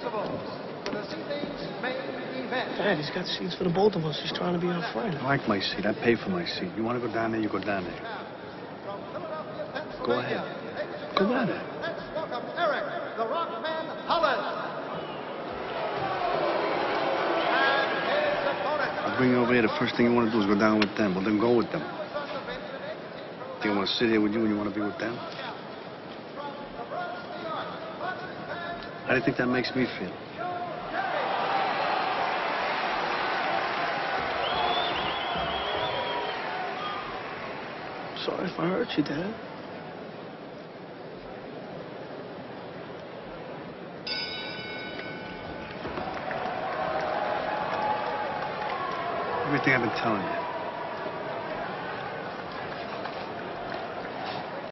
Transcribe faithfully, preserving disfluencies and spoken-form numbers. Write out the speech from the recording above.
Dad, he's got seats for the both of us. He's trying to be our friend. I like my seat. I pay for my seat. You want to go down there, you go down there. Go ahead. Go down there. Let's welcome Eric, the Rockman Hollis. And his opponent. I'll bring you over here. The first thing you want to do is go down with them. Well, then go with them. Do you want to sit here with you when you want to be with them? How do you think that makes me feel? Sorry if I hurt you, Dad. Everything I've been telling you.